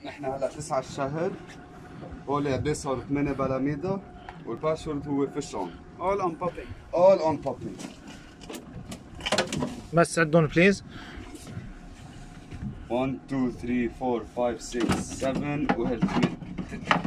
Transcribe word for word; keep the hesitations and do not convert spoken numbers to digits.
نحن هلا تسعة الشهر، هول قد ايه صاروا ثمانية بلاميدا، والباسورد هو فيش اون. all on popping. all on popping. بس عدهم بليز. واحد اثنين ثلاثة أربعة خمسة ستة سبعة وهالثمانية.